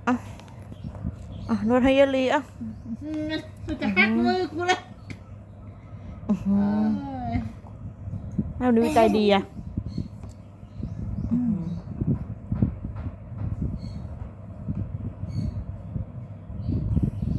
อ่ะอ่ะนวดให้ยายลีอ่ะมันจะหักมือกูเลยแล้วดูใจดีอ่ะ